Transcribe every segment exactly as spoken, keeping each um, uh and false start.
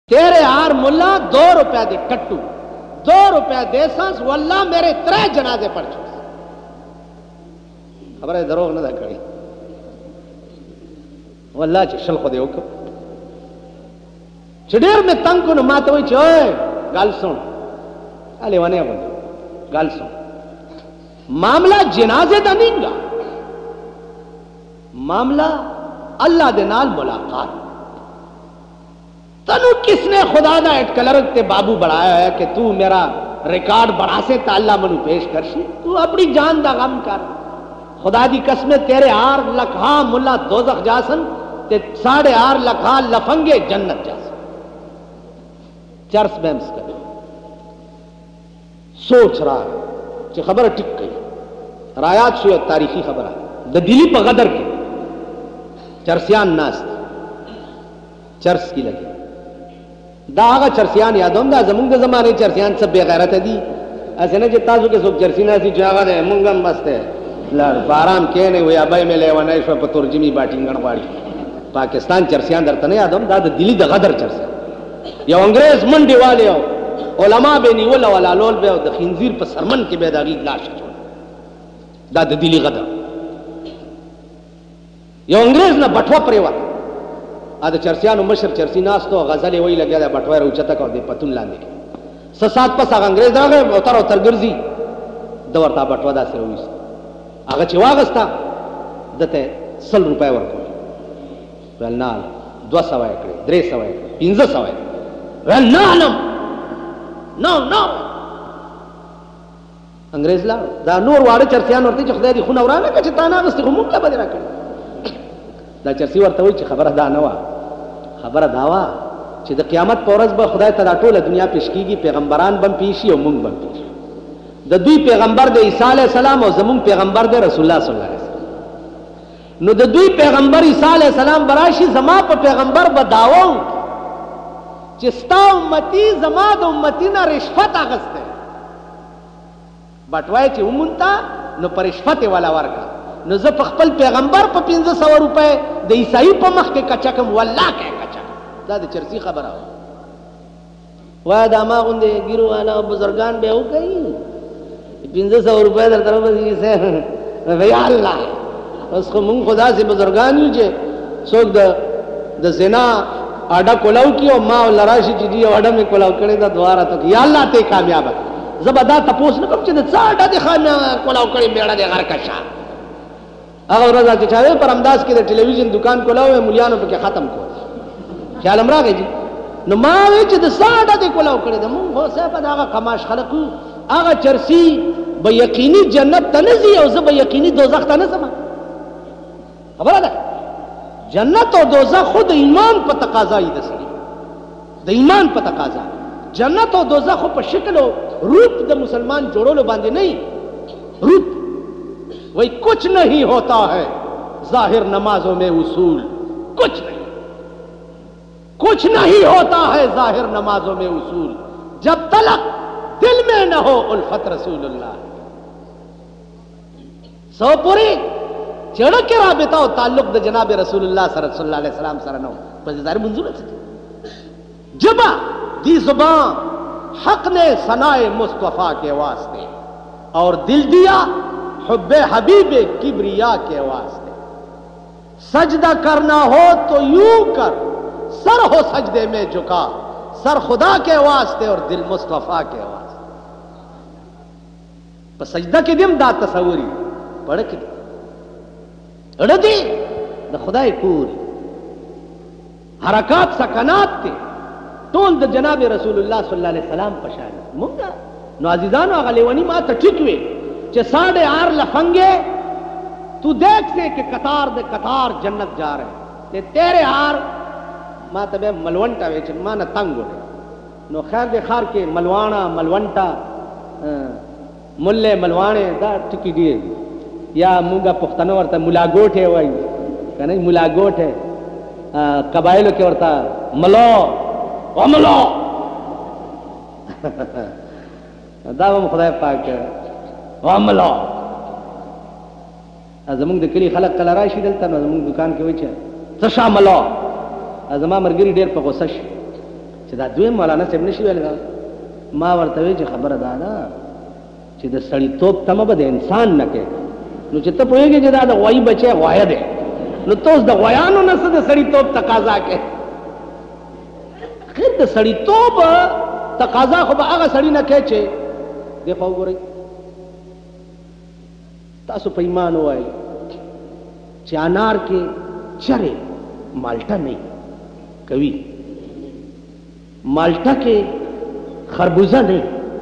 तेरे यार मुल्ला दो रुपया दे कट्टू दो रुपया दे सांस वल्ला मेरे त्रै जनाजे पढ़ चुके खबर है दरोग न कड़ी वल्ला चल खुदे हुक्म चडेर में तंग को न मात वही चोए गाल सुन अले वने बंद गाल सुन मामला जनाजे दा नहींगा मामला अल्लाह दे नाल मुलाकात तनु किसने खुदा दा एटकलर ते बाबू बढ़ाया है कि तू मेरा रिकॉर्ड बढ़ा से ताला मनु पेश कर सी तू अपनी जान दा गम कर खुदा दी कसमें तेरे आर लखा मुल्ला दोजख जासन ते साढ़े आर लखा लफंगे जन्नत जासन चर्स बैम्स कर सोच रहा है कि खबर टिक गई रायात शुय तारीखी खबर है द दिली पर गदर के चर्सियान नास्त चर्स की लगी दागा चर्सियान यादों दा जमुंग दे जमाने चर्सियान सब बेगैरत है दी ऐसे ना जितना जो के सब चर्सिना सी जागा दे मुंगम मस्त है लड़ बाराम के ने हुआ अबे में ले वने शो पतुरजिमी बाटिंगण वाड़ी पाकिस्तान चर्सियान दरतने यादों दा दिली द गदर चर्सियान ये अंग्रेज मंडी वाले हो उलमा बेनी वला वला लोल बे द खिंजीर पर सरमन के बेदागी लाश छोड़ दा दिली गदर ये अंग्रेज ना बटवा परेवा आद चर्सियान मशर चर्सी नास तो गजल वही लग गया बटवा उचता कर दे पतुन लाने के ससात पस अंग्रेज आ गए उतर उतर गिरजी दवरता बटवा दा से हुई आगे चिवागस्ता दते सल रुपए वर्को वेल नाल दो सवा एकड़े द्रे सवा एकड़े पिंज सवा एकड़े वेल नालम नो नो अंग्रेज ला दा नूर वाड़े चर्सियान वर्ती जो खुदा दी खुन औराना का चिताना गस्ती मुमला बदरा कर दा चर्सी वर्ता हुई खबर दा नवा खबर दावा कि द क़यामत पौरज ब खुदा तला टोल दुनिया पेश कीगी पैगंबरान बम पीशी और मुंग बम पीशी द दुई पैगंबर दे ईसा अलैहि सलाम और जमुंग पैगंबर दे रसूलुल्लाह सल्लल्लाहु अलैहि वसल्लम नो द दुई पैगंबर ईसा अलैहि सलाम बराशी जमा पर पैगंबर बदावो चिस्ता उम्मती जमा द उम्मती ना रिश्वत आगस्ते बटवाए ची उमुनता नो पर रिश्वत वाला वर्का न ज पखपल पैगंबर पर पिंज सौ रुपए द ईसाई पर मख के कचकम वल्ला के कचकम दा द चर्सी खबर आओ वा दामा गुंदे गिरो वाला बुजुर्गान बेहू कहीं पिंज सौ रुपए दर तरफ से भैया अल्लाह उसको मुंग खुदा से बुजुर्गान यूजे सोक द द जिना आडा कोलाऊ की और मां लराशी जी आडा में कोलाऊ करे दा द्वारा तो या अल्लाह ते कामयाब जबदा तपोस न कम चे साडा दे कामयाब कोलाऊ करे बेड़ा दे घर कशा अगर रजा के चाहे पर अमदास के टेलीविजन दुकान को लाओ मुलियानों पे खत्म को ख्याल हमरा गई जी न मावे च द साडा दे को लाओ करे द मुंह हो से पद आगा कमाश खलकू आगा चर्सी ब यकीनी जन्नत तनजी और ज ब यकीनी दोजख तन समा खबर है जन्नत और दोजख खुद ईमान पर तकाजा ही दसली द ईमान पर तकाजा जन्नत और दोजख पर शक्ल रूप द मुसलमान जोड़ो लो बांधे नहीं रूप वही कुछ नहीं होता है जाहिर नमाजों में उसूल कुछ नहीं कुछ नहीं होता है जाहिर नमाजों में उसूल जब तलक दिल में न हो उल्फत रसूलुल्लाह सोपुरी चढ़ के राबिता हो ताल्लुक द जनाब रसूलुल्लाह सल्लल्लाहु अलैहि वसल्लम सरनो पजिदार मंजूर है जबा दी जुबान हक ने सनाए मुस्तफा के वास्ते और दिल दिया हुब्बे हबीबे किब्रिया के वास्ते सजदा करना हो तो यूं कर सर हो सजदे में झुका सर खुदा के वास्ते और दिल मुस्तफा के वास्ते पर सजदा के दिम दा तसवुरी पढ़ के अड़दी द खुदाई पूरी हरकत सकनात के टोल द जनाब रसूलुल्लाह सल्लल्लाहु अलैहि वसल्लम पशान मुंगा नो अजीजान अगलेवनी मा त ठिकवे चे साढ़े आर लफंगे तू देख से कि कतार दे कतार जन्नत जा रहे ते तेरे आर मां तबे मलवंटा वेच मां न तंग नो खैर दे खार के मलवाना मलवंटा मुल्ले मलवाने दा टिकी दिए या मुंगा पुख्तनो वर्ता मुलागोट है वही कहने मुलागोट है कबाइलों के वर्ता मलो ओ मलो दावम खुदा पाक वामलो जमुंग द कली खलक कल राशि दलता न जमुंग दुकान के वचे सशा मलो अजमा मरगरी डेर पर गुस्सा چې دا دوی مولانا صاحب نشي ویل ما ورته وی چې خبره دا ده چې د سړی توپ تمه به د انسان نه کې نو چې ته پوهېږې چې دا د غوایي بچی غوایه دی نو ته اوس د غویانو نه څه د سړی توپ تقاضا کې خیر د سړی توپ تقاضا خو به هغه سړي نه کې چې دی خو وګورئ تاسو په ایمان ووایئ چې انار کې چرې مالټه نه کوي مالټه کې خربوزه نه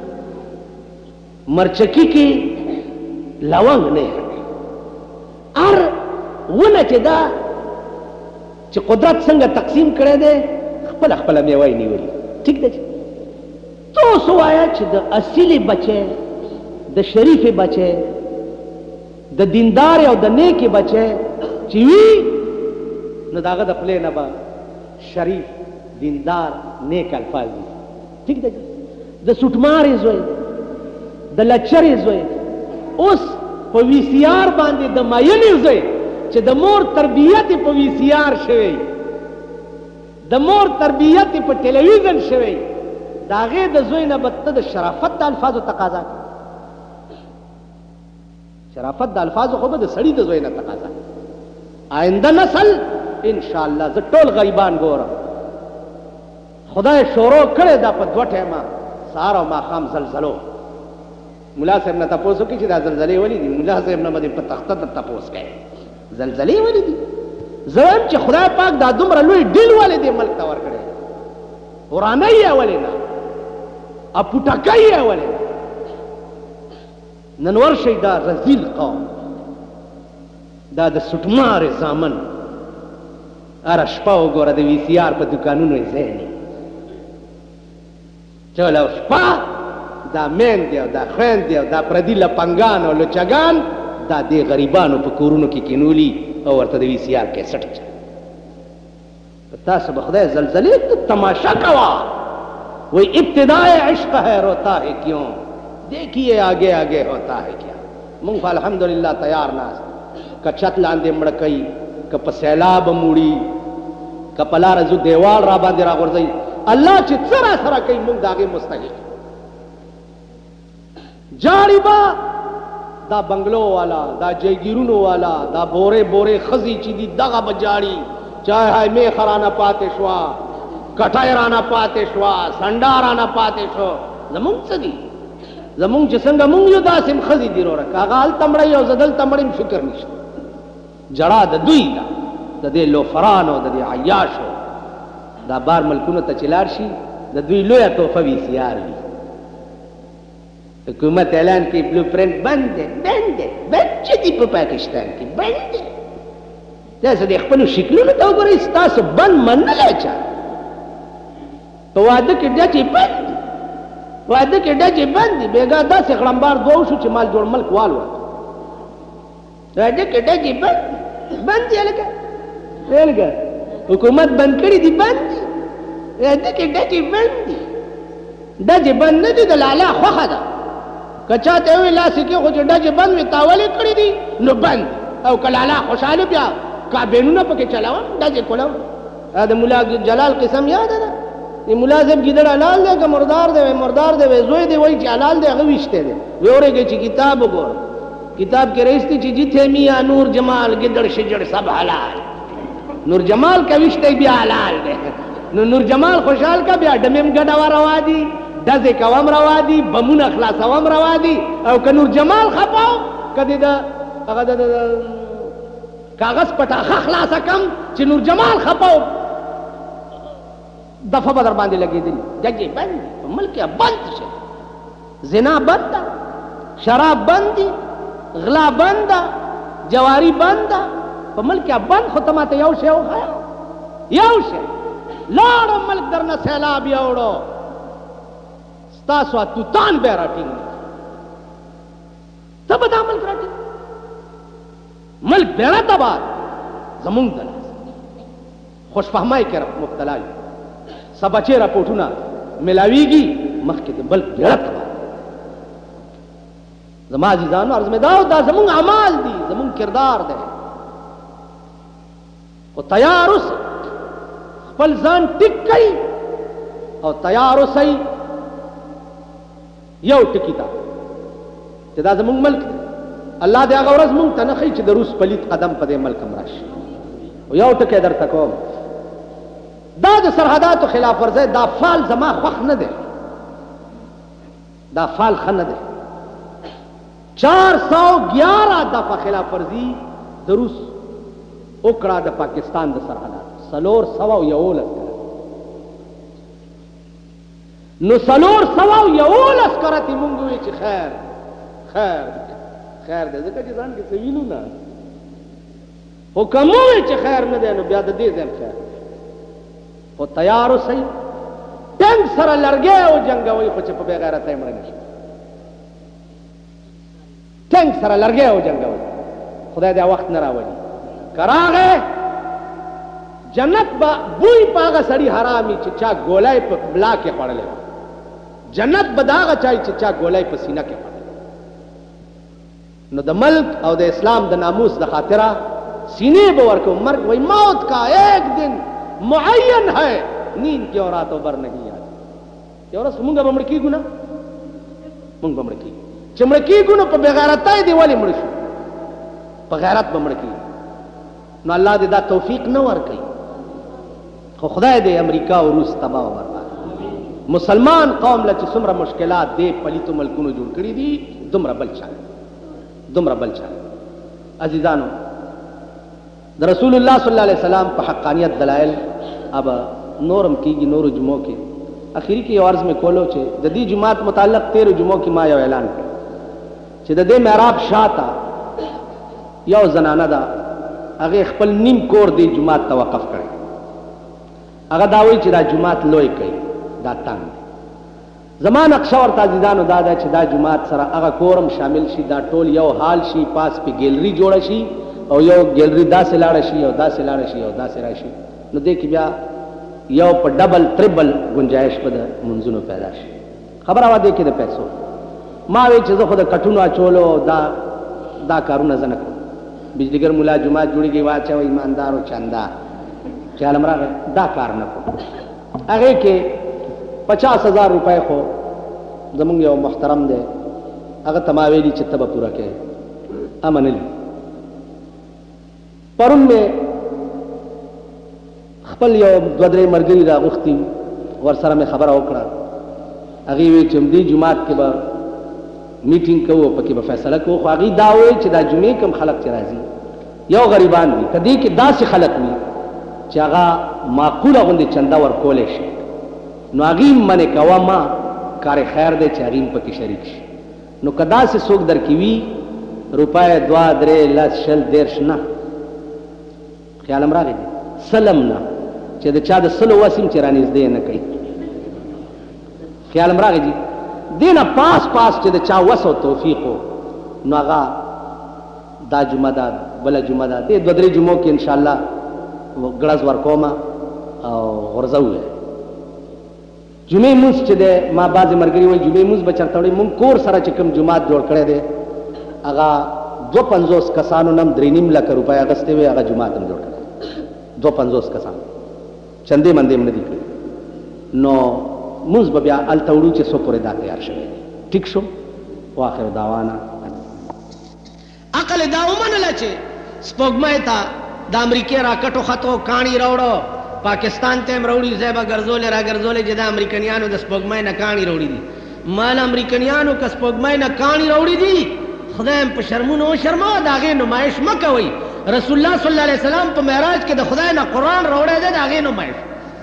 مرچکی کې لونګ نه ار ونه چې دا چې قدرت څنګه تقسیم کړی دی خپل خپل میوه یې نیولي ټیک دی تو اوس ووایه چې د اصیلې بچی د شریفې بچی د دیندار او د نیکې بچی چې وي نو د هغه د خولې نه به شریف دیندار نیک الفاظ دي ټیک دی د سوټمارې زوی د لچرې زوی اوس په وي سي آر باندې د مینې زوی چې د مور تربیت په وي سي آر شوی د مور تربیت په ټلویزیون شوی د هغې د زوی نه به ته د شرافت د الفاظو تقاضا کوي شرافت د الفاظو خو به د سړي د زوی نه تقاضا آینده نسل انشاءالله زه ټول غریبان ګورم خدای شروع کړې ده په دوه ټیمه سهار او ماښام زلزلو ملا صاحب نه تپوس وکړي چې دا زلزلې ولې دي ملا صاحب نه به دې په تخته ته تپوس کوي زلزلې ولې دي زه وایم چې خدای پاک دا دومره لوی ډیل ولې دې ملک ته ورکړی ورانۍ یې ولې نه اپوټکۍ یې ولې نه نن ورشئ دا رذیل قوم دا د سوټمارې زامن هره شپه وګوره د وي سي آر په دوکانونو یې ځای نه ټوله شپه دا میندې او دا خویندې او دا پردي لپنګان او لچګان دا دې غریبانو په کورونو کې کینولي او ورته د وي سي آر کیسټ اچوي تاسو به خدای زلزلې ته تماشا کوه وہی ابتدائے عشق ہے روتا ہے کیوں دیکھیے آگے آگے ہوتا ہے کیا مونږ الحمدللہ تیار ناست که چت لاندې مړه کوي که په سیلاب موړي که په لاره ځو دیوال را باندې راغورځوي الله چې څه را سره کوي مونږ د هغې مستحق جاړي به دا بنګلو والا دا جیګیرونو والا دا بورې بورې ښځې چې دي دغه به جاړي چای های میخه رانه پاتې شوه کټای رانه پاتې شوه سنډا رانه پاتې شو زمونږ څه دي زمونږ چې څنګه مونږ یو داسې هم ښځې دي وروره که هغه هلته مړی او زه دلته مړی فکر نشته جړا د دوی ده د دې لوفرانو د دې عیاشو دا بار ملکونو ته چې لاړ شي د دوی لویه تحفه وي سي آر وي حکومت اعلان کوي بلو پرنټ بند دی بند دی بند چې دي په پاکستان کې بند دی تاسو د خپلو شکلونو ته وګورئ ستاسو بند منلی چا په واده کې ډچې بند دي واده کې ډچې بند دي بېګا داسې غړمبار دوه وشو چې مال جوړ ملک والوت واده کې ډچې بند دي بند دي هلکه هلکه حکومت بند کړي دي بند دي واده کې ډچې بند دي ډچې بند نه دي د لالا خوښه ده که چا ته ووایي لاسې کېښو چې ډچې بند وي تا ولې کړي دي نو بند او که لالا خوشحاله بیا کابینونه پکې چلاوم ډچې کولم د ملا جلال قسم یاده ده د ملا صاحب ګیدړ حلال دی که مردار دی مردار دی زوی دی وایي چې حلال دی هغه ویشتی دی وی اورېږئ چې کتاب وګوره کتاب کې رئیس دی چې جیتے میاں نور جمال گدڑ شجڑ سب حلال نور جمال کا وشتے بیا حلال دے نو نور جمال خوشحال کا بیا ڈمیم گڈا روا دی ڈزے کوام روا دی بمون اخلاص وام روا دی او که نور جمال خپاو کدی دا هغه د کاغذ پټاخه خلاصه کم چې نور جمال خپاو دفعه بدر باندې لګېدلي جګې بند په ملک بند شي زنا بند ده شراب بند دي غلا بند ده جواری بند ده په ملک بند خو ته ماته یو شی وښایه یو شی لاړم ملک درنه سیلاب یوړو ستاسو توتان به یې راټینګ ته به دا ملک راټینګ ملک بیړه تباه زمونږ د لاس خوشفهمۍ کې مبتلا یو څه بچې راپورټونه میلاویږي مخکې د بل بیړه تباه زما عزیزانو عرض مې دا دا زمونږ اعمال دي زمونږ کردار دی خو تیار اوسئ خپل ځان ټیک کړئ او تیار اوسئ یو ټکي ته چې دا زمونږ ملک دی الله دې هغه ورځ مونږ ته نه ښیي چې د روس پلیت قدم په دې ملک هم راشي یو ټکی درته کوم دا د سرحداتو خلاف ورزی دا فال زما خوښ نه دی دا فال ښه نه دی چار سو گیارہ دفعه خلاف ورزي د روس وکړه د پاکستان د سرحدات سلور سوا یولس نو سلور سوا یولس کرتی مونږ وی چې خیر خیر خیر دې ځکه چې ځان کې څه وینو نه خو کوم وی چې خیر نه دی نو بیا د دې ځم خیر خو تیار اوسئ ټنګ سره لرګی او جنګوئ خو چې په بې غیرته یې مړه نه شي ټنګ سره لرګی او جنګوئ خدای دې وخت نه راولي که راغی جنت به بوی په هغه سړي حرامي چې چا ګولی په ملا کې خوړلی وه جنت به د هغه چای چې چا ګولی په سینه کې خوړلی نو د ملک او د اسلام د ناموس د خاطره سینے به ورکو مرگ وہی موت کا ایک دن معین ہے نیند کی اور راتوں بر نہیں آتی یو ورځ مونږ به مړ کېږو نه مونږ به مړ کېږو چې مړ کېږو نو په بېغیرتۍ دې ولې مړ شو په غیرت به مړ کېږو نو الله دې دا توفیق نه ورکوي خو خدای دې امریکا او روس تباه او برباد مسلمان قوم له چې څومره مشکلات دې پلیتو ملکونو جوړ کړي دي دومره بل چا دومره بل چا عزیزانو د رسول الله صلی الله علیه وسلم په حقانیت دلایل اب نورم کیږي نورو جمعو کې اخیری کې عرض میں کولو چې د دې جمعات متعلق تیرو جمعو کې ما یو اعلان کړ چې د دې محراب شاته یو زنانه ده هغه خپل نیم کور دی جمعات توقف کړي هغه دا وایي چې دا جمعات لوی کوي دا تنګ زمان نقشه ورته عزیزانو دا ده چې دا جمعات سره هغه کورم شامل شي دا ټول یو حال شي پاس په ګیلری جوړه شي او یو ګیلری داسې لاړه شي او داسې لاړه شي او داسې راشي نو دې کې بیا یو په ډبل تریبل گنجائش په د منځونو پیدا شي خبره وا دې کې د پیسو ما وی چې زه خو د کټونو اچولو دا دا کارونه زه نه کوم بجلیګر مولا جمعه جوړیږي واچو ایماندار او چندا چاله مرغه دا کار نه کوم هغه کې پچاس ہزار روپے خو زمونږ یو محترم دی هغه تماویلی چې تبه پورا کې امنلی پرون میں خپل یو دو درې مرګري راغوښتي ورسره مې خبره وکړه هغې وی چې همدې جومات کې به میټینګ کوو پکې به فیصله کوو خو هغې دا وایي چې دا جمعې کوم خلک چې راځي یو غریبان دي که دې کې داسې خلک وي چې هغه معقوله غوندې چنده ورکولی شي نو هغې منې کوه ما کار خیر دی چې هغې پکې شریک شي نو که داسې څوک در کې وي روپۍ دوه درې لس شل دېرش نه خیالم راغی دی سلم نه چې د چا د سلو وسیم چې رانږدې نه کوي خیالم راغی دی دې نه پاس پاس چې د چا وس او توفیق و نو هغه دا جمعه ده بله جمعه ده دې دوه درې جمعو کې انشاءالله ګړز ورکومه او غورځو یې جمعې مونځ چې دی ما بعضې ملګري وایي جمعې مونځ به چېرته وړئ مونږ کور سره چې کوم جومات جوړ کړی دی هغه دو پنځوس کسانو نم درې نیم لکه روپۍ اخیستې وې هغه جومات هم جوړ کړی دو پنځوس کسانو چندې مندې هم نه دي کړي نو مونځ به بیا هلته وړو چې څو پورې دا تیار شوی دی ټیک شو واخر دعوانا عقل دا ومنله چې سپوږمۍ ته د امریکې راکټو خطو کاڼي راوړو پاکستان ته هم راوړي ځای به ګرځولې را ګرځولې چې د امریکنیانو د سپوږمۍ نه کاڼي راوړي دي مال امریکنیانو که سپوږمۍ نه کاڼي راوړي دي خدای هم په شرمونو وشرموه د هغې نمایش مه کوئ رسول الله صلی الله علیه وسلم په معراج کې د خدای نه قرآن راوړی دی د هغې نمایش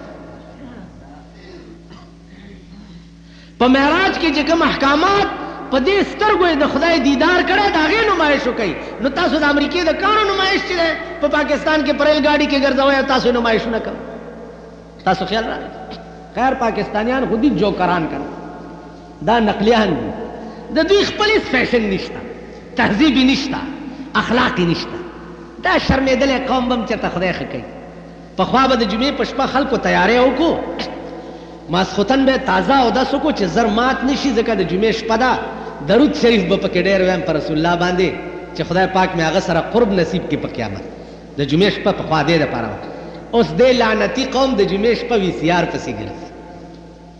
په معراج کې چې کوم احکامات په دې سترګو یې د خدای دیدار کړی د هغې نمایش وکوئ نو تاسو د امریکې د کاڼو نمایش چې دی په پاکستان کې په ریل ګاډي کې ګرځوئ او تاسو نمایشونه کوئ تاسو خیال راغی خیر پاکستانیان خو دي جوکران کړه دا نقلیان دي د دوی خپل هېڅ فیشن نشته تهذیبي نشته اخلاقي نشته دا شرمېدلی قوم به هم چېرته خدای ښه کوي پخوا به د جمعې په شپه خلکو تیاری وکړو ماسخوتن به تازه اودس وکړو چې زر مات نه شي ځکه د جمعې شپه ده درود شریف به پکې ډېر وایم په رسول الله باندې چې خدای پاک مې هغه سره قرب نصیب کړي په قیامت د جمعې شپه پخوا دې دپاره اوس دې لعنتي قوم د جمعې شپه وي سی آر پسې ګرځي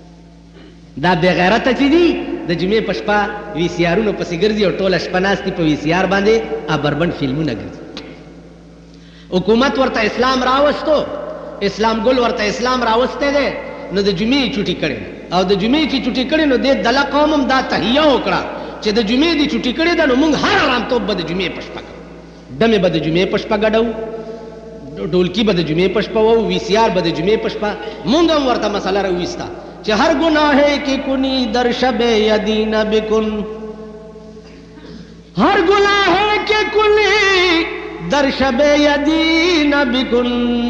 دا بې غیرته چې دي د جمعې په شپه وي سي آرونو پسې ګرځي او ټوله شپه ناست دي په وي سي آر باندې ابربند فلمونه ګرځي. حکومت ورته اسلام راوستو، اسلام ګل ورته اسلام راوستی دی، نو د جمعې چوټي کړې او د جمعې چې چوټي کړې نو دې دله قوم هم دا تهیه وکړه چې د جمعې دې چوټي کړې ده نو موږ هر حرامتوب به د جمعې په شپه کوو، ډمې به د جمعې په شپه ګډو، ډولکی به د جمعې په شپه وو، وي سي آر به د جمعې په شپه. موږ هم ورته مسله راویسته چې هر گناهے کی کنی در شب یدین بکن، ہر گناہے کی کنی در شب یدین بکن،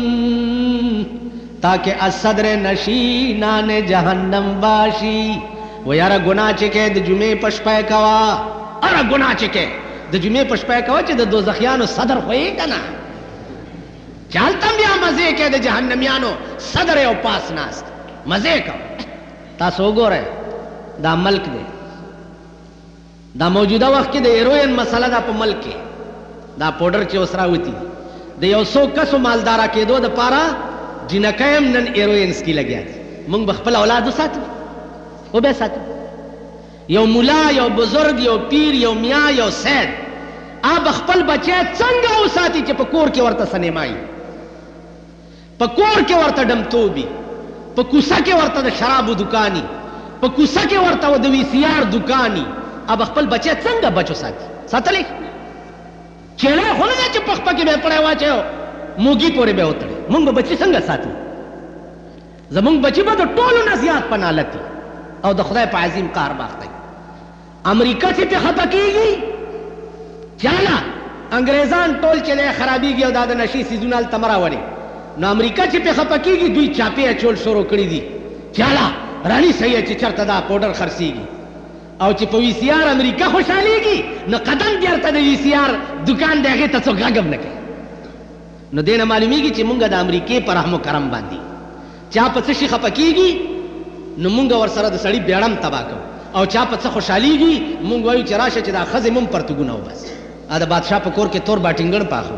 تاکہ الصدر نشینان جہنم باشی. وہ یارا گناہ چکے د جمعے پشپے کوا، ارا گناہ چکے د جمعے پشپے کوا چې د دوزخیانو صدر ہوئی کنا چالتم بیا مزے کے د جہنمیانو صدر او پاس ناست مزے کا. تاسو وګورئ دا ملک دی، دا موجوده وخت کې د هیروین مسله دا په ملک کې دا پوډر چې اوس راوتی د یو څو کسو مالداره کېدو دپاره جنکۍ هم نن هیروینس کې لګیا دي. موږ به خپل اولاد وساتو و به ساتو. یو ملا، یو بزرگ، یو پیر، یو میاں، یو سید آب خپل بچی څنګه وساتي چې په کور کې ورته سنیمایي، په کور کې ورته ډمتوبي، په کوڅه کې ورته د شرابو دکاني، په کوڅه کې ورته د وي سي آر دکاني. اب خپل بچی څنګه بچو ساتي؟ ساتلی چیړی خو نه ده چې په خپه کې به یې پړی واچوي موږي پورې به یې وتړي. موږ به بچي څنګه ساتو؟ زموږ بچي به د ټولو نه زیات په نالت دي او د خدای په عظیم قهر باختی. امریکا چې پې خفه کېږي چاله انګریزان ټول چې دی خرابېږي او دا د نشي څیزونه هلته مه راولي، نو امریکا چې پې خفه کېږي دوی چاپې اچول شروع کړي دي چاله رانیسئ یې چې چېرته دا پوډر خرڅېږي. او چې په وي سي آر امریکا خوشحالېږي نو قدم بیرته د وي سي آر دکان دی هغې ته څوک غږ هم نه کوي. نو دې نه معلومېږي چې مونږ د امریکې په رحم و کرم باندې چا په څه شي خفه کېږي نو مونږ ورسره د سړي بیړم تباه کوو، او چا په څه خوشحالېږي مونږ وایو چې راشه چې دا ښځې مم پرتګونه وباسي. د بادشاه په کور کې تور باټینګڼ پاخو،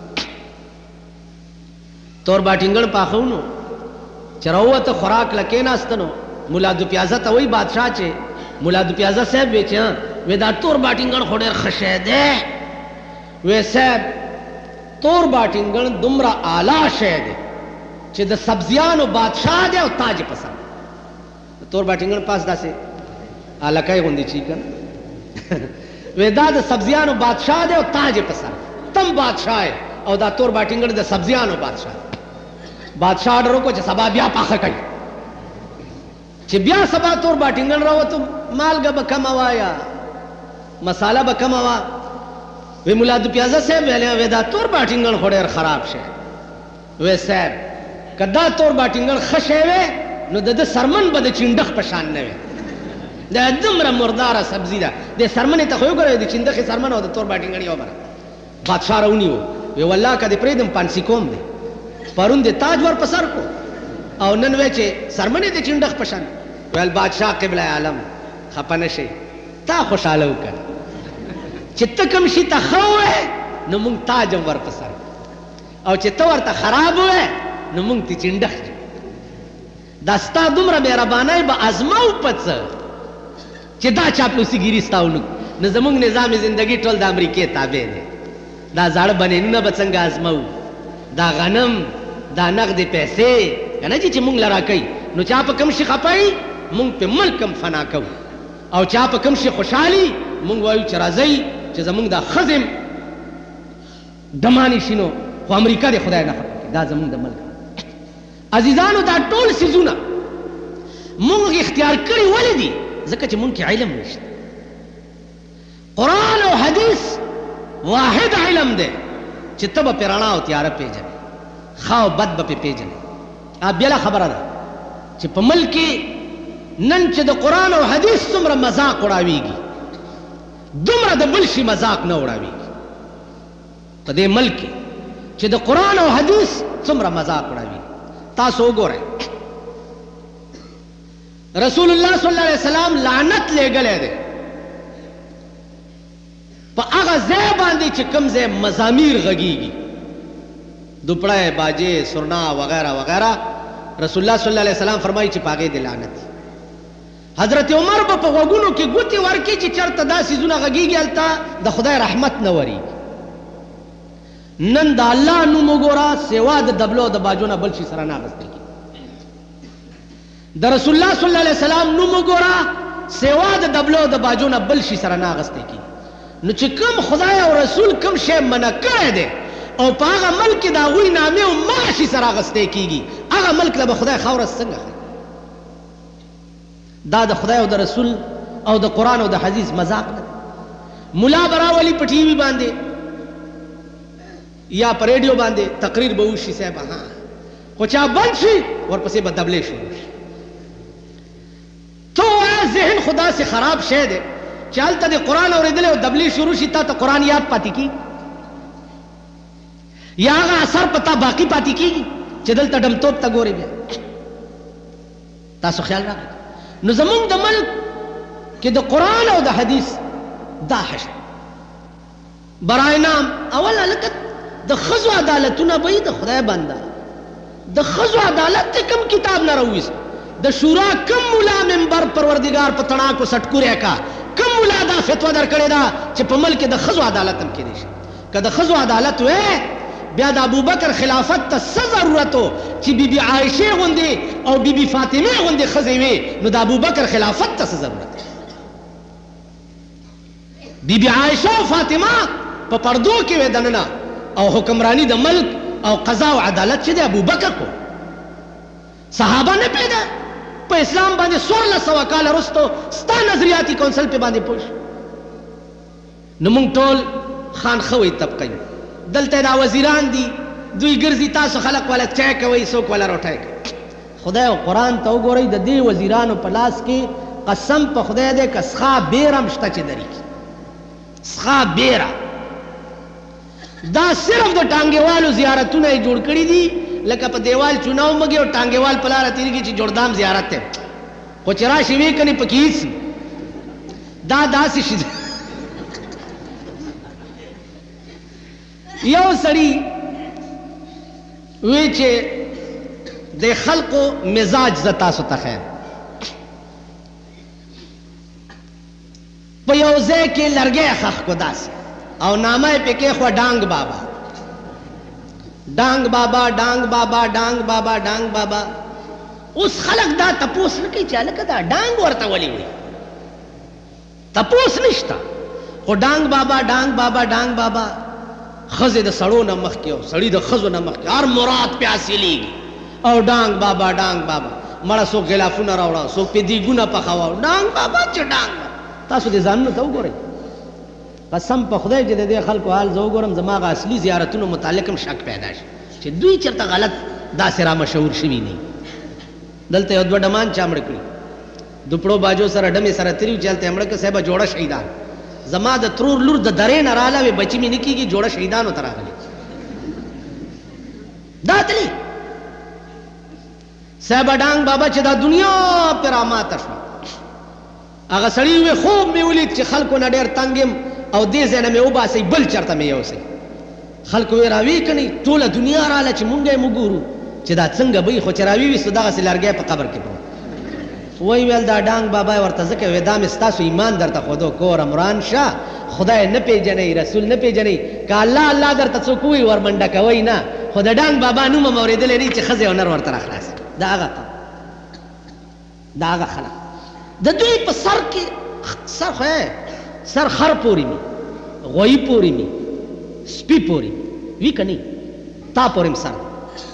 تور باټینګڼ پاخو نو چې راووته خوراک له کېناسته نو ملا دو پیازه ته وایي بادشاه چې ملا دو پیازه صاحب وی چې وی دا تور باټینګڼ خو ډېر ښه شی دی. وی صاحب تور باټینګڼ دومره اعلی شی دی چې د سبزیانو بادشاه دی او تاج یې په سر. تور باټینګڼ پاس داسې هلکی غوندې چي که وی دا د سبزیانو بادشاه دی او تاج یې په سر، تم بادشاه او دا تور باټینګڼ د سبزیانو بادشاه. بادشاه اډر وکړو چې سبا بیا پاخه کوي، چې بیا سبا تور باټینګڼ راوتو مالګه به کمه وایه مساله به کمه وه. وی ملا دو پیازه صاحب ویلی وی دا تور باټینګڼ خو ډېر خراب شی. وی صاحب که دا تور باټینګڼ ښه شی وی نو د ده سرمن به د چینډخ په شان نه وی، دا دومره مرداره سبزي ده. دې سرمنې ته خو یې وګورئ د چینډخې سرمن او د تور باټینګڼ یو بره. بادشاه راونیو وی والله که دې پرېږدم پانسي کوم دی، پرون دې تاج ور په سر کو او نن وی چې سرمنې د چینډخ په شان. ویل بادشاه قبله عالم خفه نه شئ، تا خوشحاله وکړه چې ته کوم شي ته ښه ووایې نو موږ تاج هم ور په سر او چې ته ورته خراب ووایې نو موږ ته چینډخ دا ستا دومره مهربانۍ به ازمو په څه چې دا چاپلوسي ګیري ستا ونه نو زموږ نظام زندګي ټول د امریکې تابع دی. دا زاړه بنینونه به څنګه ازمو، دا غنم، دا نغدې پیسې که نه چې موږ له راکوي نو چا په کوم شي خفه مونږ په ملک هم فنا کوو، او چا په کوم شي خوشحالي مونږ وایو چې راځئ چې زمونږ دا ښځې دمانې شي نو خو امریکا دې خدای نه خفه کړي، دا زمونږ د ملک. عزیزانو دا ټول څیزونه مونږ اختیار کړي ولې دي؟ ځکه چې مونږ کې علم نشته. قرآن او حدیث واحد علم دی چې ته به پرې رڼا او تیاره پېژنې، ښه او بد به پې پېژنې. بله خبره ده چې په ملک کې نن چې د قرآن او حدیث څومره مذاق وړاویږي دومره د بل شي مذاق نه وړاویږي. په دې ملک کې چې د قرآن او حدیث څومره مذاق وړاویږي. تاسو وګورئ رسول الله صلی الله علیه وسلم لعنت لېږلی دی په هغه ځای باندې چې کوم ځای مزامیر غږیږي، دوپړی، باجې، سرنا وغیرہ وغیرہ. رسول الله صلی الله علیه وسلم فرمایي چې په هغې د لعنت. حضرت عمر به په غوږونو کې ګوتې ورکړي چې چېرته دا څیزونه غږېږي هلته د خدای رحمت نه ورېږي. نن د الله نوم وګوره سوا د دبلو د باجو نه بل شي سره نه اخیستل کېږي. د رسول الله صلی الله علیه وسلم نوم وګوره سوا د دبلو د باجو نه بل شي سره نه اخیستل کېږي. نو چې کوم خدای او رسول کوم شی منع کړی دی او په هغه ملک کې د هغوی نامې او معاشي سره اخیستی کېږي، هغه ملک له به خدای خاوره څنګه ښایي؟ دا د خدای او د رسول او د قرآن او د حدیث مذاق نه دی. ملا به راولي په ټي وي باندې یا په ریډیو باندې تقریر به وشي صاحب، ها خو چا بند شي ورپسې به دبلې شروع شي. تو وایه ذهن خو داسې خراب شی دی چې هلته د قرآن اورېدلی او دبلې شروع شي، تا ته قرآن یاد پاتې کېږي یا هغه اثر په تا باقي پاتې کېږي چې دلته ډمتوب ته ګورې بیا؟ تاسو خیال راغلی؟ نو زمونږ د ملک کې د قرآن او د حدیث دا حشر برای نام اول هلکه د ښځو عدالتونه به د خدای بنده د ښځو عدالت ته کوم کتاب نه راوویست؟ د شورا کم ملا منبر پروردګار په تڼاکو سټکوری کا کم ملا دا فتوا درکړې ده چې په ملک د ښځو عدالت هم کېدی شي؟ که د ښځو عدالت وې بیا د ابوبکر خلافت ته څه ضرورت و چې بیبي عایشې غوندې او بیبي فاطمې غوندې ښځې وې، نو د ابوبکر خلافت ته څه ضرورت دی؟ بیبي عایشه او فاطمه په پردو کې وې دننه، او حکمرانی د ملک او قضا او عدالت چې دی ابوبکر کو. صحابه نه پیدا په اسلام باندې څوارلس سوه کاله وروستو ستا نظریاتي کونسل پې باندې پوه شو. نو موږ ټول خان ښه طبقه یو، دلته دا وزیران دي دوی ګرځي، تاسو خلق والا چای کوئ څوک والا روټۍ کوي. خدای او قرآن ته وګورئ، د دې وزیرانو په لاس کې قسم په خدای دی که سخا بیره هم شته چې درېږي، سخا بیره. دا صرف د ټانګېوالو زیارتونه یې جوړ کړي دي، لکه په دیوال چونه ومږي او ټانګېوال په لاره تېرېږي چې جوړدام زیارت دی، خو چې راشي ویې کنې پکې هېڅ دا داسې شي. یو سړي وی چې د خلقو مزاج ز تاسو ته خیر، په یو ځای کې لرګی خښ کو داسې او نامه یې پې کېښوه ډانګ بابا ډانګ بابا ډانګ بابا ډانګ بابا ډانګ بابا. اوس خلک دا تپوس نه کوي چې هلکه دا ډانګ ورته ولې وایي، تپوس نشته، خو ډانګ بابا ډانګ بابا ډانګ بابا. ښځې د سړو نه مخکې او سړي د ښځو نه مخکې هر مراد پې حاصلېږي، او ډانګ بابا ډانګ بابا. مړه څوک غلافونه راوړه، څوک پې دیګونه پخوه، ډانګ بابا چې ډانګ بابا. تاسو دې ځانونو ته وګورئ، قسم په خدای چې د دې خلکو حال زه وګورم زما هغه اصلي زیارتونو متعلق هم شک پیدا شي چې دوی چېرته غلط داسې را مشهور شوي نه. دلته یو دوه ډمان چا مړه کړي، دوپړو باجو سره ډمې سره تېري چې هلته یې مړه کړه صاحبه جوړه شهیدان. زما د ترور لور د درې نه راله وې بچي مې نه کېږي، جوړه شهیدانو ته راغلي. دا تلي صاحبه ډانګ بابا چې دا دنیا پې راماته شوه. هغه سړي وې خوب مې ولید چې خلکو نه ډېر تنګ یم او دې ځای نه مې وباسئ بل چېرته مې یوسئ. خلکو وې راویې کنئ ټوله دنیا راله چې مونږ یې وګورو چې دا څنګه به وي، خو چې راویویستو دغسې لرګی په قبر کې پروت. وی ویل دا ډانګ بابا یې ورته ځکه وې دا مې ستاسو ایمان درته ښودو، کور عمران شاه خدای نه پېژنئ، رسول نه پېژنئ، که الله الله درته څوک ووایي ورمنډه کوئ نه، خو د ډانګ بابا نوم هم اورېدلی نه چې ښځې او نر ورته راخلاص. دا هغه دا هغه خلک د دوی په سر کې سر خو سر خر پورې مي، غویي پورې مي، سپي پورې وي که نه، تا پورې م سر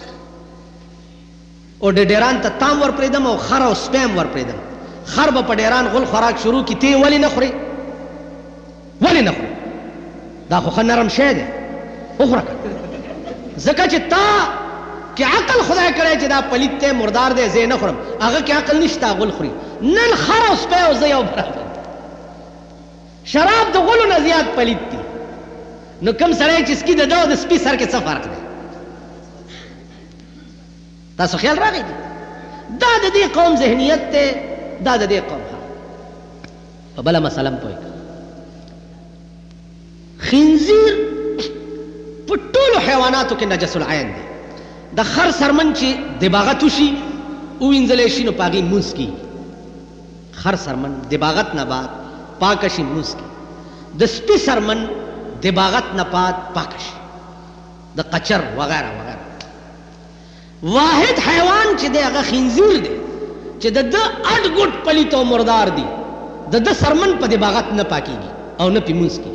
او ډېران ته تام ور پرېږدم او خر او سپی هم ور پرېږدم. خر به په ډېران غول خوراک شروع کړي، ته یې ولې نه خورې؟ ولې نه خورې؟ دا خو ښه نرم شی دی، وخوره ځکه چې تا کې عقل خدای کړی چې دا پلیت دی مردار دی زه یې نه خورم، هغه کې عقل نشته غول خوري. نن خر او سپی او زه یو برابر. شراب د غلو نه زیات پلیت دي، نو کوم سړی چې سکي د ده او د سپي سر کې څه فرق دی؟ تاسو خیال راغی دی؟ دا د دې قوم ذهنیت دی، دا د دې قوم حال. په بله مسله م پوه کړه، خنزیر په ټولو حیواناتو کې نجس العین دی. د خر سرمن چې دباغت وشي ووینځلی شي نو په هغې مونځ کېږي، خر سرمن دباغت نه بعد پاکشي موس کی د سپي سرمن دباغت نه بعد پاکشي د قچر وغیرہ وغیرہ واحد حیوان چې دی هغه خنزیر دی چې د د اډ ګډ پلیت او مردار دی د د سرمن په دباغت نه پاکیږي او نه پی موس کی